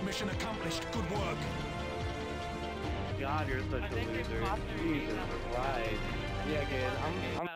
Mission accomplished. Good work. God, you're such a loser. Jesus Christ. Yeah, kid. I'm